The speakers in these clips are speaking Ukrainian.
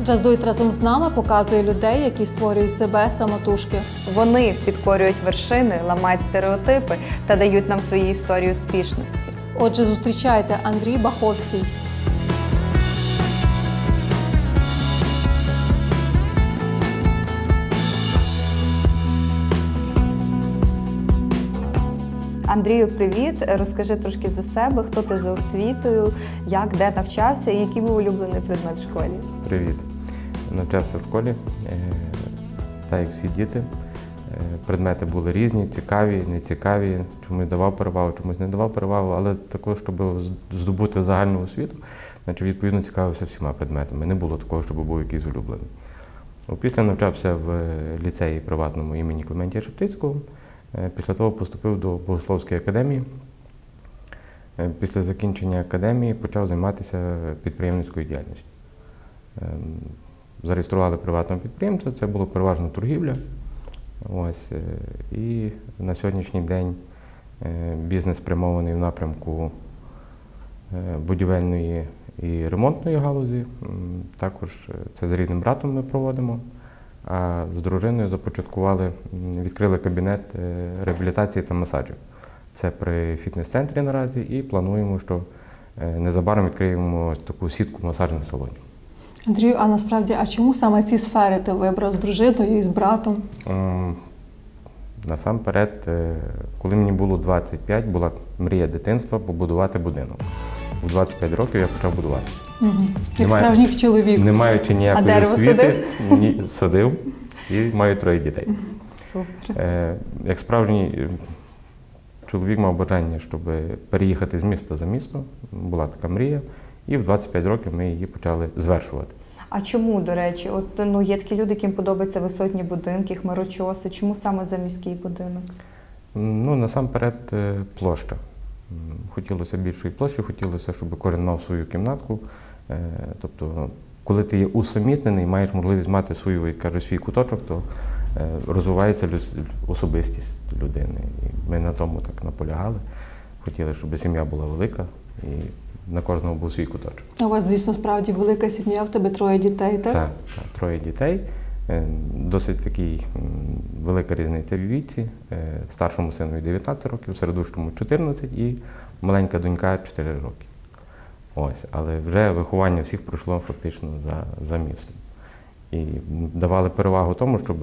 Джаз-дует разом з нами показує людей, які створюють себе самотужки. Вони підкорюють вершини, ламають стереотипи та дають нам свої історії успішності. Отже, зустрічайте, Андрій Баховський. Андрію, привіт! Розкажи трошки за себе, хто ти за освітою, як, де навчався і який був улюблений предмет в школі? Привіт! Навчався в школі, так як всі діти. Предмети були різні, цікаві, нецікаві, чомусь давав перевагу, чомусь не давав перевагу, але також, щоб здобути загальну освіту, відповідно цікавився всіма предметами. Не було такого, щоб був якийсь улюблений. Після навчався в ліцеї приватному імені Клементія Шептицького. Після того поступив до Богословської академії. Після закінчення академії почав займатися підприємницькою діяльністю. Зареєстрували приватного підприємця, це було переважно торгівля. І на сьогоднішній день бізнес спрямований в напрямку будівельної і ремонтної галузі. Також це з рідним братом ми проводимо. А з дружиною відкрили кабінет реабілітації та масаджів. Це при фітнес-центрі наразі і плануємо, що незабаром відкриємо таку сітку масажних салонів. Андрію, а насправді, чому саме ці сфери ти вибрав з дружиною і з братом? Насамперед, коли мені було 25, була мрія дитинства побудувати будинок. У 25 років я почав будувати. Як справжній чоловік. Не маючи ніякої освіти, садив і маю 3 дітей. Супер. Як справжній чоловік мав бажання, щоб переїхати з міста за місто, була така мрія, і в 25 років ми її почали звершувати. А чому, до речі, є такі люди, яким подобаються висотні будинки, хмарочоси, чому саме за міський будинок? Насамперед площа. Хотілося більшої площі, хотілося, щоб кожен мав свою кімнатку. Тобто, коли ти є усамітнений, маєш можливість мати свій куточок, то розвивається особистість людини. І ми на тому так наполягали. Хотіли, щоб сім'я була велика і на кожного був свій куточок. У вас дійсно справді велика сім'я, в тебе 3 дітей, так? Так, 3 дітей. Досить такий велика різниця в віці. Старшому сину 19 років, середущому 14 і маленька донька 4 роки. Але вже виховання всіх пройшло фактично за містом. І давали перевагу тому, щоб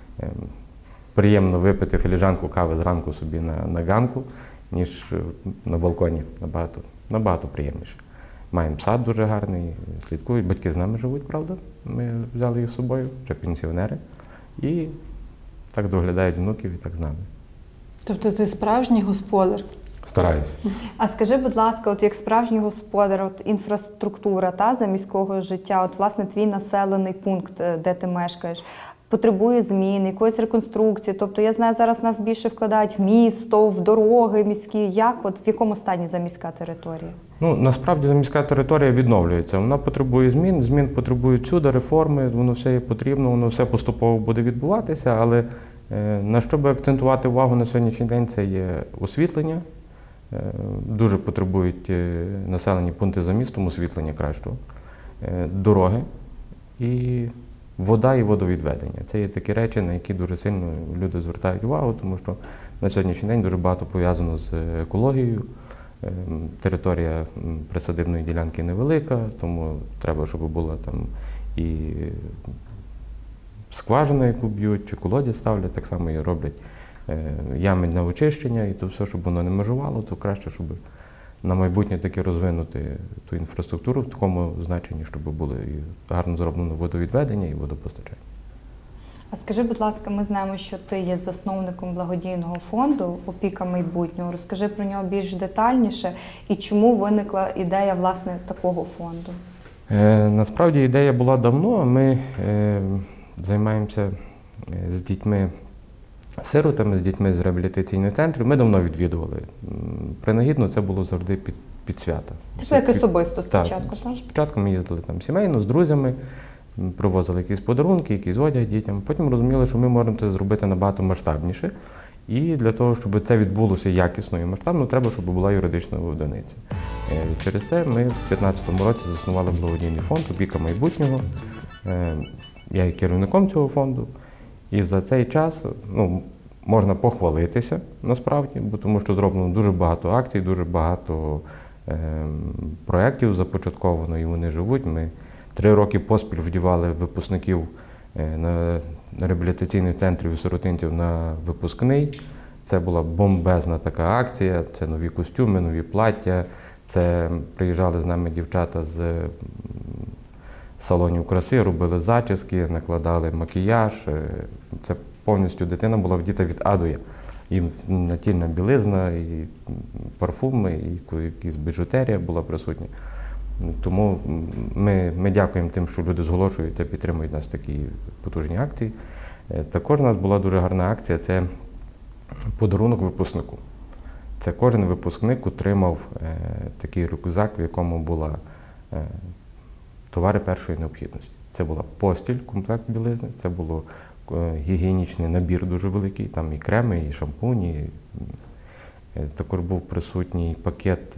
приємно випити філіжанку кави зранку собі на ганку, ніж на балконі. Набагато приємніше. Маємо сад дуже гарний, слідкують, батьки з нами живуть, правда, ми взяли їх з собою, вже пенсіонери, і так доглядають внуків і так з нами. Тобто ти справжній господар? Стараюся. А скажи, будь ласка, як справжній господар, інфраструктура за міського життя, власне, твій населений пункт, де ти мешкаєш, потребує змін, якоїсь реконструкції? Тобто, я знаю, зараз нас більше вкладають в місто, в дороги міські. В якому стані заміська територія? Насправді заміська територія відновлюється. Вона потребує змін потребують всюди, реформи, воно все є потрібно, воно все поступово буде відбуватися, але на що би акцентувати увагу на сьогоднішній день, це є освітлення. Дуже потребують населені пункти за містом освітлення кращого, дороги і вода і водовідведення. Це є такі речі, на які дуже сильно люди звертають увагу, тому що на сьогоднішній день дуже багато пов'язано з екологією. Територія присадибної ділянки невелика, тому треба, щоб була там і скважина, яку б'ють, чи колодязь ставлять, так само і роблять ями на очищення, і то все, щоб воно не межувало, то краще, щоб на майбутнє таки розвинути ту інфраструктуру в такому значенні, щоб було і гарно зроблено водовідведення і водопостачання. А скажи, будь ласка, ми знаємо, що ти є засновником благодійного фонду «Опіка майбутнього». Розкажи про нього більш детальніше і чому виникла ідея, власне, такого фонду? Насправді ідея була давно. Ми займаємося з дітьми-сиротами, з дітьми з реабілітаційних центрів. Ми давно відвідували. Принагідно це було завжди під свята. Тобто як особисто спочатку, так? Спочатку ми їздили там сімейно, з друзями, привозили якісь подарунки, якийсь одяг дітям. Потім розуміли, що ми можемо це зробити набагато масштабніше. І для того, щоб це відбулося якісно і масштабно, треба, щоб була юридична одиниця. Через це ми в 2015 році заснували благодійний фонд «Опіка майбутнього». Я є керівником цього фонду. І за цей час можна похвалитися насправді, бо тому що зроблено дуже багато акцій, дуже багато проєктів започатковано, і вони живуть. Ми 3 роки поспіль вдівали випускників на реабілітаційних центрів сиротинців на випускний. Це була бомбезна така акція, це нові костюми, нові плаття, це приїжджали з нами дівчата з салонів краси, робили зачіски, накладали макіяж. Це повністю дитина була вдіта від А до Я. І натільна білизна, і парфуми, і якась біжутерія була присутня. Тому ми дякуємо тим, що люди зголошуються, підтримують нас в такі потужні акції. Також у нас була дуже гарна акція – це подарунок випускнику. Це кожен випускник отримав такий рюкзак, в якому були товари першої необхідності. Це була постіль, комплект білизни, це було гігієнічний набір дуже великий, там і креми, і шампуні. Також був присутній пакет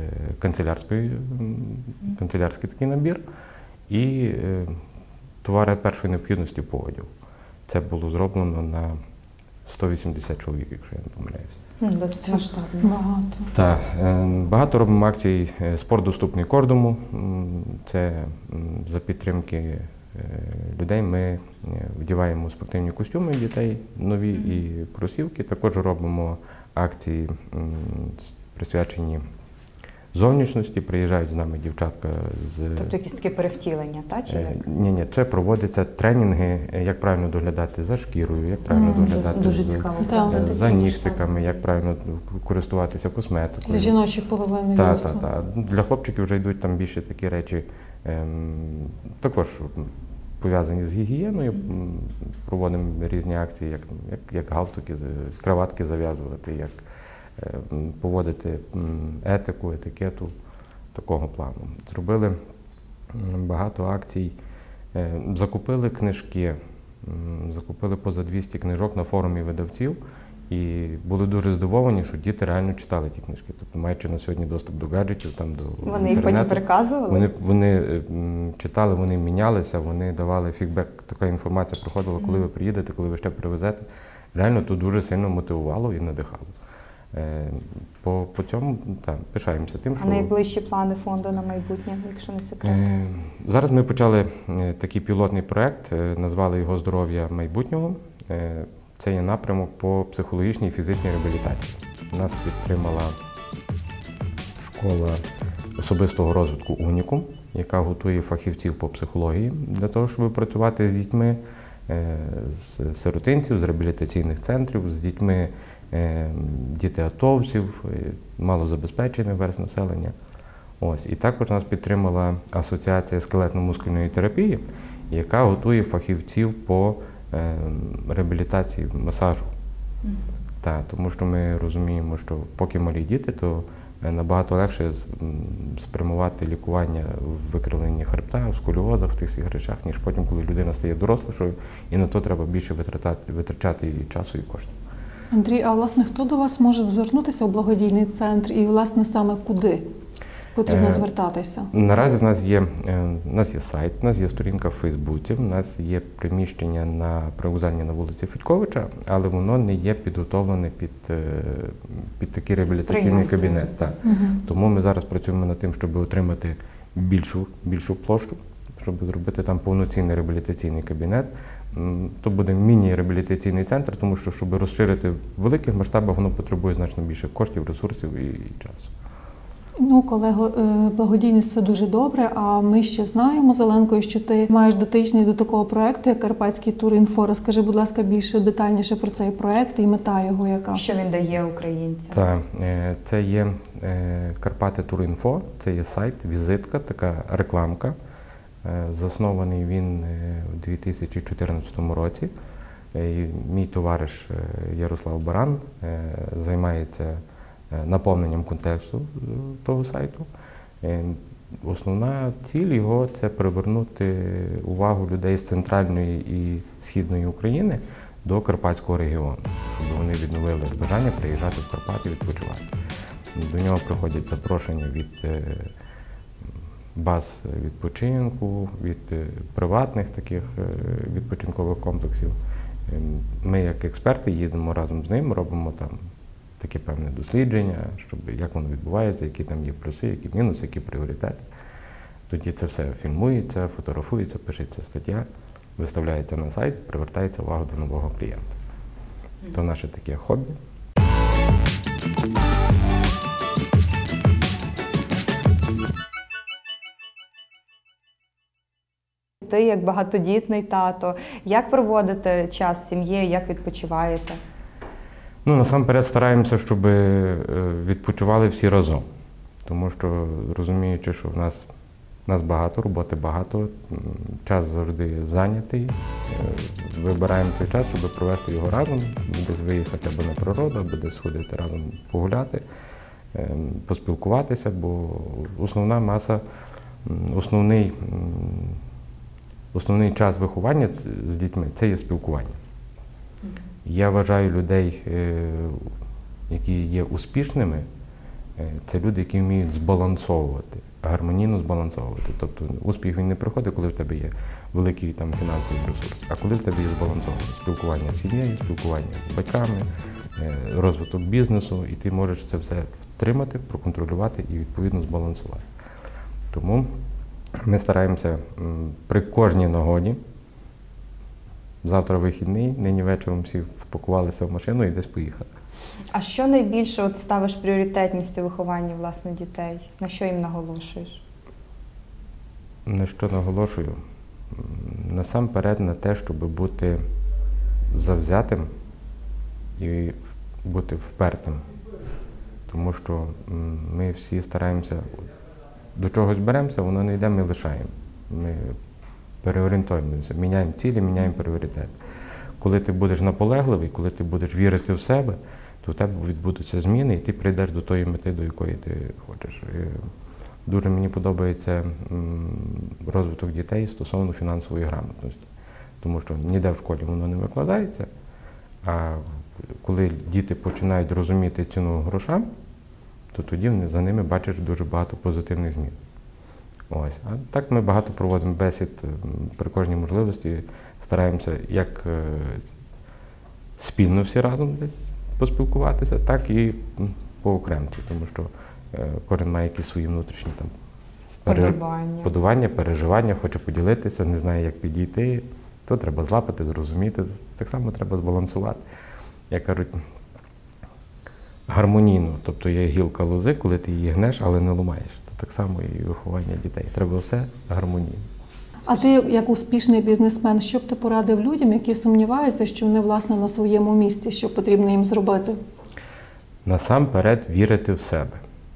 канцелярський такий набір і товари першої необхідності по одягу. Це було зроблено на 180 чоловік, якщо я не помиляюся. Досить масштабно. Багато. Так, багато робимо акцій «Спорт доступний кожному». Це за підтримки людей ми вдіваємо спортивні костюми дітей нові і кросівки. Також робимо акції, присвячені зовнішності. Приїжджають з нами дівчатка з… Тобто якісь такі перевтілення, так? Чи як? Ні, це проводяться тренінги, як правильно доглядати за шкірою, як правильно доглядати Дуже цікаво. за нігтиками, як правильно користуватися косметикою. Для жіночої половини. Так. Для хлопчиків вже йдуть там більше такі речі, також пов'язані з гігієною. Проводимо різні акції, як галстуки, краватки зав'язувати, як поводити етику, етикету такого плану. Зробили багато акцій, закупили книжки, закупили поза 200 книжок на форумі видавців і були дуже здивовані, що діти реально читали ті книжки. Тобто, маючи на сьогодні доступ до гаджетів, там, до Вони їх потім переказували? Вони читали, вони мінялися, вони давали фідбек, така інформація приходила, коли ви приїдете, коли ви ще привезете. Реально тут дуже сильно мотивувало і надихало. По цьому пишаємося тим, що… А найближчі плани фонду на майбутнє, якщо не секрет? Зараз ми почали такий пілотний проєкт, назвали його «Здоров'я майбутнього». Це є напрямок по психологічній і фізичній реабілітації. Нас підтримала школа особистого розвитку «Унікум», яка готує фахівців по психології для того, щоб працювати з дітьми, з сиротинців, з реабілітаційних центрів, з дітьми дітей-атовців, малозабезпечених верств населення. І також нас підтримала Асоціація скелетно-мускульної терапії, яка готує фахівців по реабілітації масажу. Тому що ми розуміємо, що поки малі діти, то набагато легше спрямувати лікування в викривленні хребта, в сколіозах, в тих всіх речах, ніж потім, коли людина стає дорослішою, і на то треба більше витрачати і часу, і коштів. Андрій, а власне хто до вас може звернутися у благодійний центр і власне саме куди потрібно звертатися? Наразі в нас є сайт, в нас є сторінка в Фейсбуці, в нас є приміщення на привокзальній на вулиці Федьковича, але воно не є підготовлене під такий реабілітаційний кабінет. Тому ми зараз працюємо над тим, щоб отримати більшу площу, щоб зробити там повноцінний реабілітаційний кабінет. То буде міні-реабілітаційний центр, тому що, щоб розширити в великих масштабах, воно потребує значно більше коштів, ресурсів і часу. Колего, благодійність – це дуже добре, а ми ще знаємо з Оленкою, що ти маєш дотичність до такого проєкту, як Карпатський тур-інфо. Розкажи, будь ласка, більше детальніше про цей проєкт і мета його яка. Що він дає українцям? Так, це є Карпати тур-інфо, це є сайт, візитка, така рекламка. Заснований він у 2014 році. Мій товариш Ярослав Баран займається наповненням контексту того сайту. Основна ціль його – це привернути увагу людей з центральної і східної України до Карпатського регіону, щоб вони відновили бажання приїжджати в Карпати і відпочивати. До нього приходять запрошення від баз відпочинку, від приватних таких відпочинкових комплексів. Ми, як експерти, їдемо разом з ним, робимо там таке певне дослідження, щоб як воно відбувається, які там є плюси, які мінуси, які пріоритети. Тоді це все фільмується, фотографується, пишеться стаття, виставляється на сайт, привертається увагу до нового клієнта. То наше таке хобі. Ти як багатодітний тато, як проводите час з сім'єю, як відпочиваєте? Ну, насамперед стараємося, щоб відпочивали всі разом. Тому що, розуміючи, що в нас багато, роботи багато, час завжди зайнятий. Вибираємо той час, щоб провести його разом, десь виїхати або на природу, або десь сходити разом погуляти, поспілкуватися, бо основна маса, основний час виховання з дітьми – це є спілкування. Я вважаю людей, які є успішними, це люди, які вміють збалансовувати, гармонійно збалансовувати. Тобто успіх він не приходить, коли в тебе є великий там, фінансовий ресурс, а коли в тебе є збалансоване спілкування з сім'єю, спілкування з батьками, розвиток бізнесу, і ти можеш це все втримати, проконтролювати і відповідно збалансувати. Тому ми стараємося при кожній нагоді, завтра вихідний, нині вечором всі впакувалися в машину і десь поїхали. А що найбільше ставиш пріоритетністю виховання, власне, дітей? На що їм наголошуєш? На що наголошую? Насамперед на те, щоб бути завзятим і бути впертим. Тому що ми всі стараємося, до чогось беремося, воно не йде, ми лишаємо. Ми переорієнтуємося, міняємо цілі, міняємо пріоритет. Коли ти будеш наполегливий, коли ти будеш вірити в себе, то в тебе відбудуться зміни, і ти прийдеш до тої мети, до якої ти хочеш. Дуже мені подобається розвиток дітей стосовно фінансової грамотності. Тому що ніде в школі воно не викладається, а коли діти починають розуміти ціну грошам, то тоді за ними бачиш дуже багато позитивних змін. Ось. А так ми багато проводимо бесід при кожній можливості, стараємося як спільно всі разом десь поспілкуватися, так і по окремці, тому що кожен має якісь свої внутрішні там подування, переживання, хоче поділитися, не знає, як підійти, то треба злапати, зрозуміти, так само треба збалансувати. Як кажуть, гармонійно, тобто є гілка лози, коли ти її гнеш, але не ламаєш. То так само і виховання дітей. Треба все гармонійно. А ти, як успішний бізнесмен, що б ти порадив людям, які сумніваються, що вони, власне, на своєму місці, що потрібно їм зробити? Насамперед вірити в себе.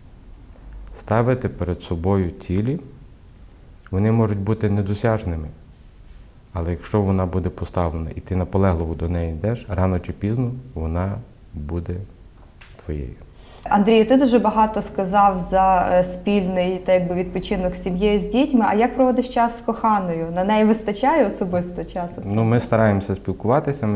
Ставити перед собою цілі. Вони можуть бути недосяжними, але якщо вона буде поставлена і ти наполегливо до неї йдеш, рано чи пізно вона буде твоєю. Андрію, ти дуже багато сказав за спільний відпочинок з сім'єю, з дітьми. А як проводиш час з коханою? На неї вистачає особисто часу? Ну, ми стараємося спілкуватися,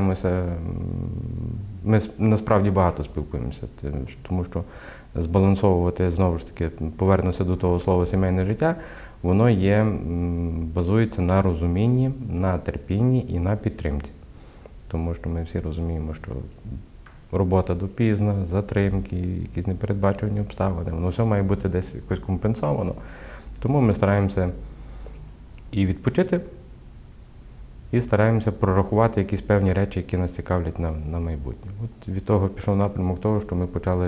ми насправді багато спілкуємося, тому що збалансовувати, знову ж таки, повернуся до того слова сімейне життя, воно базується на розумінні, на терпінні і на підтримці. Тому що ми всі розуміємо, що робота допізна, затримки, якісь непередбачувані обставини, воно все має бути десь якось компенсовано. Тому ми стараємося і відпочити, і стараємося прорахувати якісь певні речі, які нас цікавлять на майбутнє. От від того пішов напрямок того, що ми почали,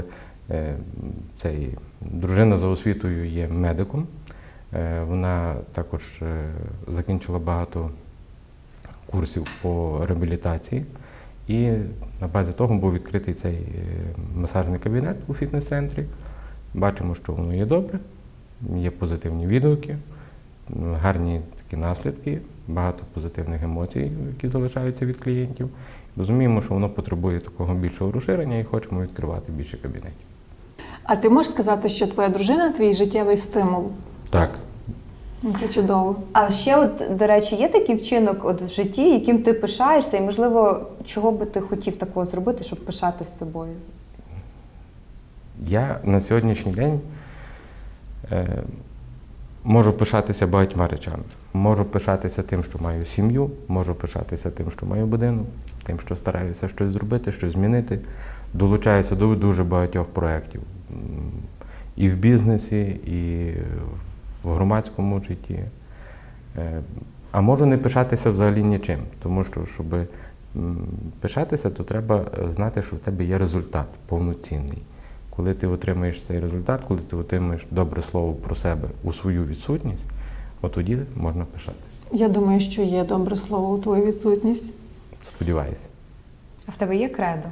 дружина за освітою є медиком, вона також закінчила багато курсів по реабілітації. І на базі того був відкритий цей масажний кабінет у фітнес-центрі. Бачимо, що воно є добре, є позитивні відгуки, гарні такі наслідки, багато позитивних емоцій, які залишаються від клієнтів. Розуміємо, що воно потребує такого більшого розширення і хочемо відкривати більше кабінетів. А ти можеш сказати, що твоя дружина – твій життєвий стимул? Так. Це чудово. А ще, до речі, є такий вчинок в житті, яким ти пишаєшся, і, можливо, чого би ти хотів такого зробити, щоб пишатись собою? Я на сьогоднішній день Можу пишатися багатьма речами. Можу пишатися тим, що маю сім'ю, можу пишатися тим, що маю будинок, тим, що стараюся щось зробити, щось змінити. Долучаюся до дуже багатьох проєктів. І в бізнесі, і в громадському житті. А можу не пишатися взагалі нічим, тому що, щоб пишатися, то треба знати, що в тебе є результат повноцінний. Коли ти отримаєш цей результат, коли ти отримаєш добре слово про себе у свою відсутність, от тоді можна пишатися. Я думаю, що є добре слово у твою відсутність. Сподіваюся. А в тебе є кредо?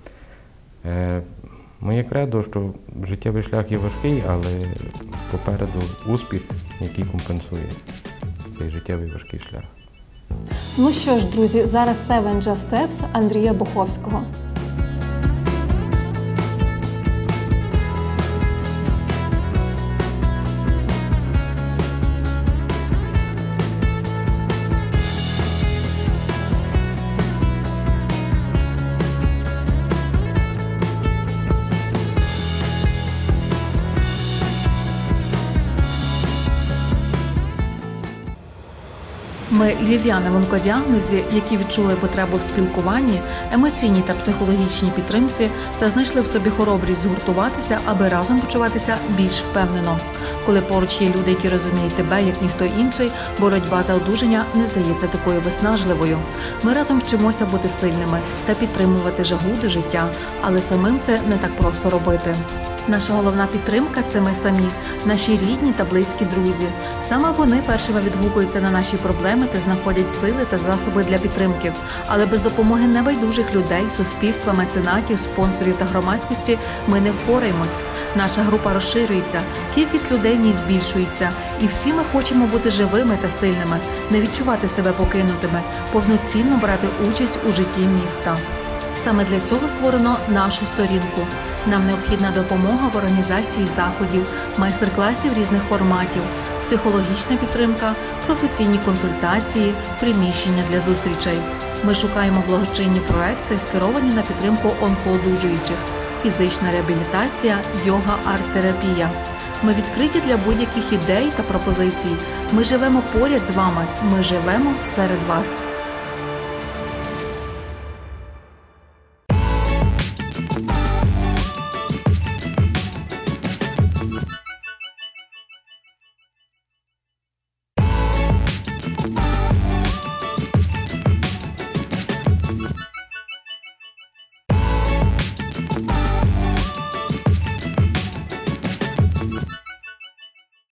Моє кредо, що життєвий шлях є важкий, але попереду успіх, який компенсує цей життєвий важкий шлях. Ну що ж, друзі, зараз Seven Just Steps Андрія Боховського. Ми львів'яни в онкодіагнозі, які відчули потребу в спілкуванні, емоційній та психологічній підтримці та знайшли в собі хоробрість згуртуватися, аби разом почуватися більш впевнено. Коли поруч є люди, які розуміють тебе, як ніхто інший, боротьба за одужання не здається такою виснажливою. Ми разом вчимося бути сильними та підтримувати жагу до життя, але самим це не так просто робити. Наша головна підтримка – це ми самі, наші рідні та близькі друзі. Саме вони першими відгукуються на наші проблеми та знаходять сили та засоби для підтримки. Але без допомоги небайдужих людей, суспільства, меценатів, спонсорів та громадськості ми не впораємось. Наша група розширюється, кількість людей в ній збільшується. І всі ми хочемо бути живими та сильними, не відчувати себе покинутими, повноцінно брати участь у житті міста. Саме для цього створено нашу сторінку. Нам необхідна допомога в організації заходів, майстер-класів різних форматів, психологічна підтримка, професійні консультації, приміщення для зустрічей. Ми шукаємо благочинні проекти, скеровані на підтримку онкоодужуючих, фізична реабілітація, йога, арт-терапія. Ми відкриті для будь-яких ідей та пропозицій. Ми живемо поряд з вами, ми живемо серед вас.